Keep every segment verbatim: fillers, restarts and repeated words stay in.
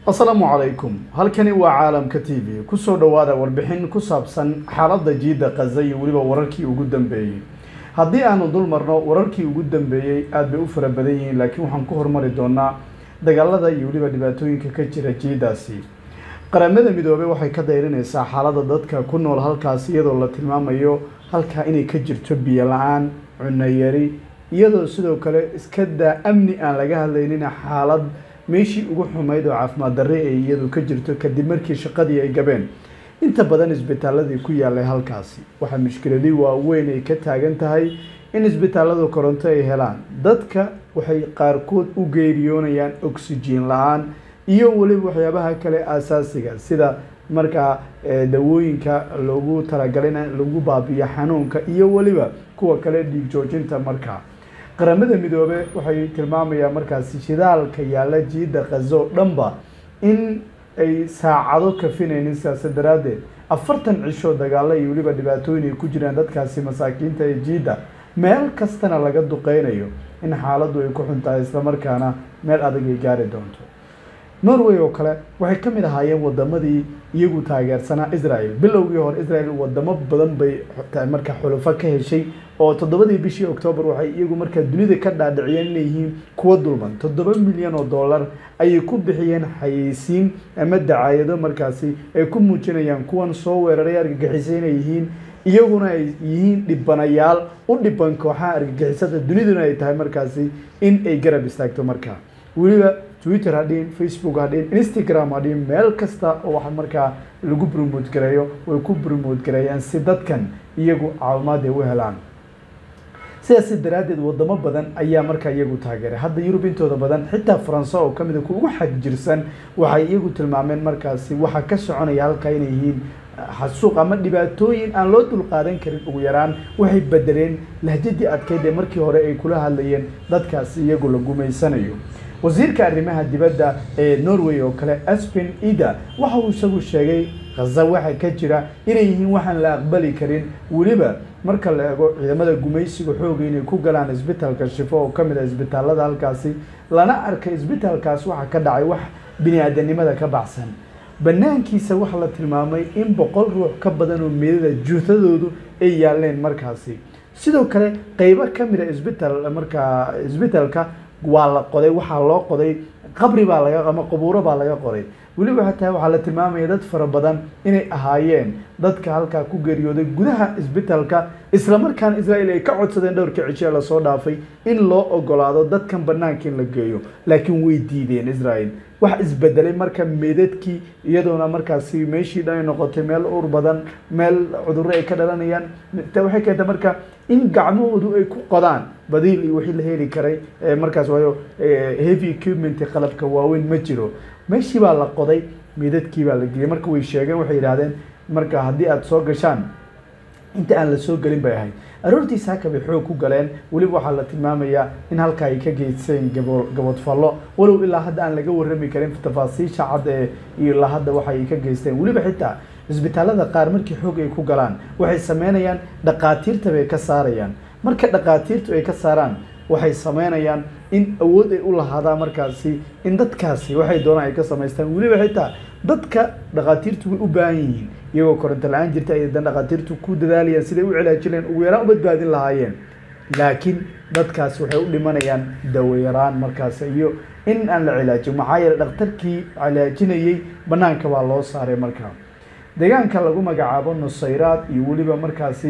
السلام عليكم halkani waa caalamka T V ku soo dhawaada warbixin ku saabsan xaaladda jiida Gaza iyo waliba wararkii ugu dambeeyay haddii aanu dul marno wararkii ugu dambeeyay aad bay u fara badan yihiin laakiin waxaan ku hormari doonaa dagaalada iyo waliba dhibaatooyinka ka jira jiidaasi qaramada midoobay waxay ka dayrinaysaa xaaladda dadka ku nool halkaas iyadoo la tilmaamayo halka inay ka jirto biyo la'aan cunno yari iyadoo sidoo kale iska daa amni aan laga hadlaynin xaalad meeshii ugu xumayd oo caafimaad darre ay iyadu ka jirto kadib markii shaqadii ay gabeen inta badan isbitaaladii ku yaalay halkaasi waxa mushkiladii waaweyn ay ka taagan tahay in isbitaaladu koronto ay helaan dadka waxay qaarkood u geeriyoonayaan oxygen la'aan iyo waliba waxyaabaha kale asaasiga sida markaa dawooyinka loogu talagalay in lagu baabiyo xanuunka iyo waliba kuwa kale dhiig joojinta markaa qaramada midoobay waxay tilmaamayaan markaasi shidaalka yaala jiida Gaza dhanba in ay saacado kafinaynin siyaasad daraadeed afartan cisho dagaalo iyo waliba dhibaatooyin ay ku jiraan dadkaasi masaakiinta ee jiida meel kastana laga duqeynayo in xaaladdu ay ku xuntahay isla markaana meel adag ay gaari doonto Norway oo kale waxay ka mid ahaayeen wadamadii iyagu taageersanaa Israel bilowgii hore Israel wadamo badan bay markaa xulufo ka heshay oo toddobadii bishii October waxay iyagu markaa dunida ka dhaadhiciyeen inay yihiin kuwa dulman toddoba milyan oo dollar ayay ku bixiyeen xayeysiin ama dacaayado markaasi ay ku muujinayaan kuwan soo weeraray argagixisay inay yihiin iyaguna ay yihiin dhibanayaal u dhiban kooxaha argagixisada duniduna ay tahay markaasi in ay garab istaagto markaa waliba Twitter hadin Facebook hadin Instagram hadin meel kasta oo wax markaa lagu promote gareeyo way ku promote gareeyaan si dadkan iyagu caawimaad ay u helaan siyaasi daraadeed wadamo badan ayaa markaa iyagu taageeray hadda Yurub intooda badan xitaa Faransa oo kamid ah ugu xaq jirsan waxay iyagu tilmaameen markaasi waxa ka soconaya halka inay yihiin xasuuq ama dhibaatooyin aan loo dul qaadan karin ugu yaraan waxay bedeleen lahjadii adkeyd ee markii hore ay kula hadlayeen dadkaasi iyagu la gumeysanayo wasiirka arrimaha dibadda ee Norway oo kale Espen Ida waxa uu isagu sheegay Gaza waxa ka jira inay yihiin waxaan la aqbali karin waliba marka la eego ciidamada gumeysiga xoog inay ku galaan isbitaalka Shifo oo kamid ah isbitaalada halkaasi lana arkay isbitaalkaas waxa ka dhacay wax bini'aadanimada ka baxsan banaankiisa waxa la tilmaamay in boqol ruux ka badan oo meedada juutadoodu ay yaaleen markaasi sidoo kale qaybo kamid ah isbitaal marka isbitaalka waa la qoday waxa loo qoday qabri baa laga ama qabuuro baa laga qoray waliba xataa waxa la tilmaamay dad fara badan inay ahaayeen dadka halka ku geeriyooday gudaha isbitaalka isla markaan Israel ay ka codsadeen dhowrkii cisho la soo dhaafay in loo ogolaado dadkan banaanka in la geeyo laakiin way diideen Israel wax isbedelay marka meedadkii iyadoona markaasi meeshii dhan noqotay meel ur badan meel cudurro ay ka dhalanayaan waxay keentay marka in gacmahoodu ay ku qodaan badiil iyo wixii la heli karay markaas waayo heavy equipment qalabka waaweyn ma jiro meeshii baa la qoday meedadkii baa la geeyay marka way sheegeen waxay yiraahdeen marka haddii aad soo gashaan inta aan la soo galin bay ahayd aroortii saaka bay xoog ku galeen waliba waxa la tilmaamayaa in halka ay ka geedseen gabadh fallo walow ilaa hadda aan laga warrami karin tafaasiisha cad ee ilaa hadda waxa ay ka geysteen waliba xitaa isbitaalada qaar markii xoog ay ku galaan waxay sameynayaan dhaqaatiirta bay ka saarayaan marka dhaqaatiirtu ay ka saaraan waxay sameynayaan in awood ay u lahaadaan markaasi in dadkaasi waxay doonaan ay ka sameystaan waliba xitaa dadka dhaqaatiirtu way u baahan yihiin iyagoo koronto la'aan jirta ay dhaqaatiirtu ku dadaalayaan sidii u cilaajinayaan ugu yaraan u badbaadin lahaayeen laakiin dadkaas waxay u dhimanayaan dawo yaraan markaas iyo in aan la cilaajin maxaa yeelay dhakhtarkii cilaajinayay banaanka baa loo saaray markaa deegaanka lagu magacaabo Nusayraad iyo waliba markaasi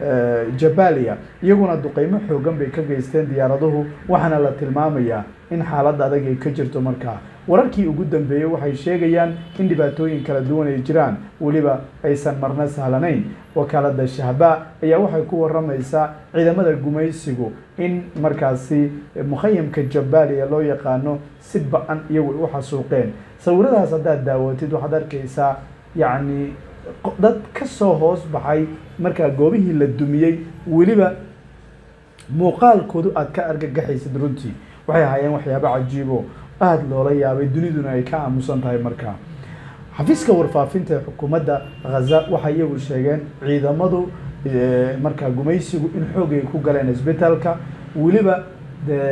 Jabalia iyaguna duqeymo xoogan bay ka geysteen diyaaraduhu waxaana la tilmaamayaa in xaalad adag ay ka jirto markaa wararkii ugu dambeeyay waxay sheegayaan in dhibaatooyin kala duwan ay jiraan waliba aysan marna sahlanayn wakaalada Shahba ayaa waxay ku waramaysaa ciidamada gumeysigu in markaasi mukhayamka Jabalia loo yaqaano si ba'an iyagu u xasuuqeen sawiradaas haddaad daawatid waxaad arkaysaa yacni dad ka soo hoos baxay markaa goobihii la dumiyay waliba muuqaalkoodu aad ka argagaxaysid runtii waxay ahaayeen waxyaabo cajiibo aad loola yaabay duniduna ay ka aamusan tahay markaa xafiiska warfaafinta ee xukuumadda Gaza waxay iyagu sheegeen ciidamadu markaa gumeysigu in xoog ay ku galeen isbitaalka waliba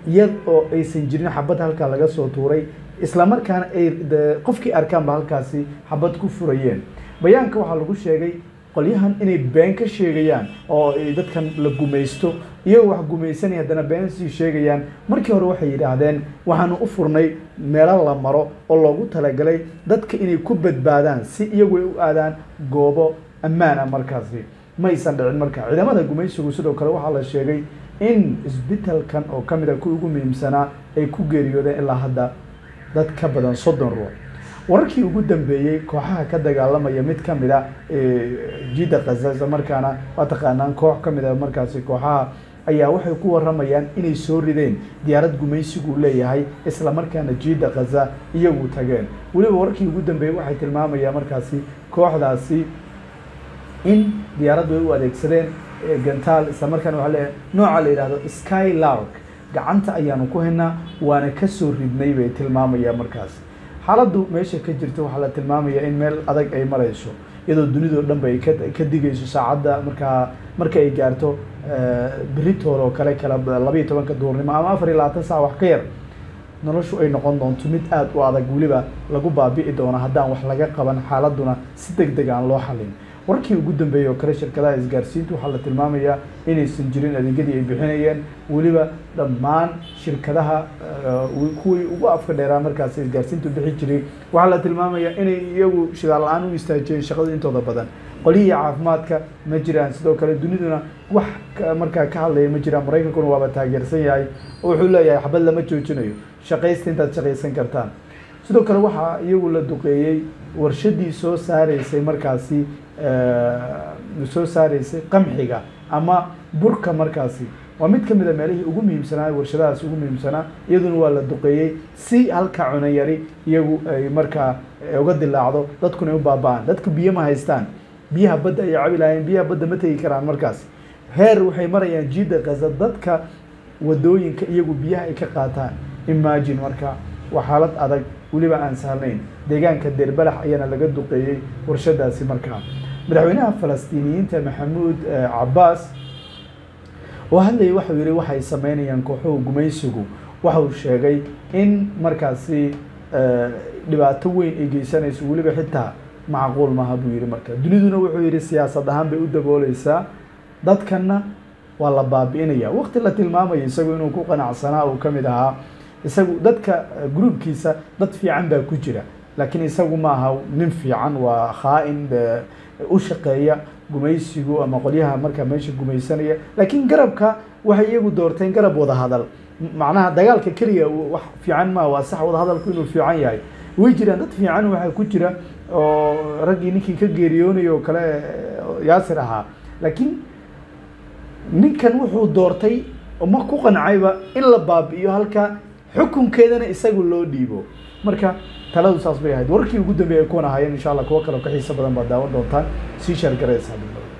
iyad oo aysan jirin xabad halkaa laga soo tuuray isla markaana ay qofkii arkaanba halkaasi xabad ku furayeen. bayaanka waxaa lagu sheegay qolyahan inay been ka sheegayaan oo dadkan la gumaysto iyagoo wax gumaysanaya haddana been sii sheegayaan. markii hore waxay yidhaahdeen waxaanu u furnay meelo la maro oo loogu talagalay dadka inay ku badbaadaan si iyagu ay u aadaan goobo ammaan ah. markaasi ma aysan dhicin. marka ciidamada gumaysigu sidoo kale waxaa la sheegay in isbitaalkan oo ka mid ah kuwii ugu muhiimsanaa ay ku geeriyoodeen ilaa hadda dad ka badan soddon ruux. wararkii ugu dambeeyey kooxaha ka dagaalamaya mid ka mid ah jiida Gaza markaana waa taqaanaan koox ka mid ah markaasi kooxaha ayaa waxay ku waramayaan inay soo rideen diyaarad gumaysigu leeyahay isla markaana jiida Gaza iyagu tageen. weliba wararkii ugu dambeeyey waxay tilmaamayaan markaasi kooxdaasi in diyaarad way u adeegsadeen gantaal isla markaana waxa la nooca la yiraahdo Skylark gacanta ayaanu ku haynaa waana ka soo ridnay bay tilmaamayaan. markaas xaaladdu meesha ka jirta waxaa la tilmaamayaa in meel adag ay marayso iyadoo dunidoo dhan bay ka digayso saacadda markaa marka ay gaarto beritool oo kale kala laba iyo tobanka duhurnimo ama afar iyo labaatan saac wax ka yar noloshu ay noqon doonto mid aad u adag weliba lagu baabi'i doono haddaan wax laga qaban xaaladuna si degdeg aan loo xalin. warkii ugu dambeeyay oo kale shirkadaha isgaarsiintu waxaa la tilmaamayaa inaysan jirin adeegyadii ay bixinayeen weliba dhammaan shirkadaha kuwii ugu afka dheeraa markaas isgaarsiintu bixi jiray waxaa la tilmaamayaa inay iyagu shidaal la-aan u istaajiyeen shaqada intooda badan. qolihii caafimaadka ma jiraan sidoo kale duniduna wax markaa ka hadlaya ma jiraan. maraykankuna waaba taageersan yahay oo wuxuu leeyahay xabad lama joojinayo shaqaysta intaad shaqaysan kartaan. sidoo kale waxaa iyagu la duqeeyey warshadii soo saaraysay markaasi soo saaraysay qamxiga ama burka. markaasi waa mid ka mid a meelihii ugu muhiimsanaa warshadahaas ugu muhiimsanaa iyaduna waa la duqeeyey si halka cunno yari iyagu ay markaa uga dilaacdo dadkuna ay u baaba'aan. dadku biyo ma haystaan biyaha badda ay cabi lahaayeen biyaha badda ma tegi karaan. markaasi heer waxay marayaan jiida Gaza dadka wadooyinka iyagu biyaha ay ka qaataan. imagine marka waa xaalad adag weliba aan sahlayn. deegaanka Derbalax ayaana laga duqeeyey warshadaasi. markaa madaxweynaha Falastiiniyiinta Maxamuud Cabbaas oo hadlayay wuxuu yiri waxay sameynayaan kooxuhu gumaysigu waxa uu sheegay in markaasi dhibaato weyn ay geysanayso weliba xitaa macquul maaha buu yiri. marka duniduna wuxuu yiri siyaasad ahaan bay u dabooleysaa dadkana waa la baabi'inaya. waqti la tilmaamayo isagu inuu ku qanacsanaa oo ka mid ahaa isagu dadka groupkiisa dad fiican baa ku jira laakiin isagu ma aha nin fiican waa khaa'in u shaqeeya gumaysigu ama qolyaha marka meesha gumaysanaya. laakiin garabka waxay iyagu doorteen garab wada hadal macnaha dagaalka kaliya wax fiican ma waa sax wada hadalku inuu fiican yahay. way jiraan dad fiican waxa ku jira oo raggii ninkii ka geeriyoonay oo kale Yaasir ahaa laakiin ninkan wuxuu doortay ma ku qancayba in la baabi'iyo halka xukunkeedana isagu loo dhiibo. marka taladu saas bay ahayd. warkii ugu dambeeyay kuwan ahaayeen insha Allah kuwa kale ka xiiso badan baa daawan doontaan. sii share gareysa.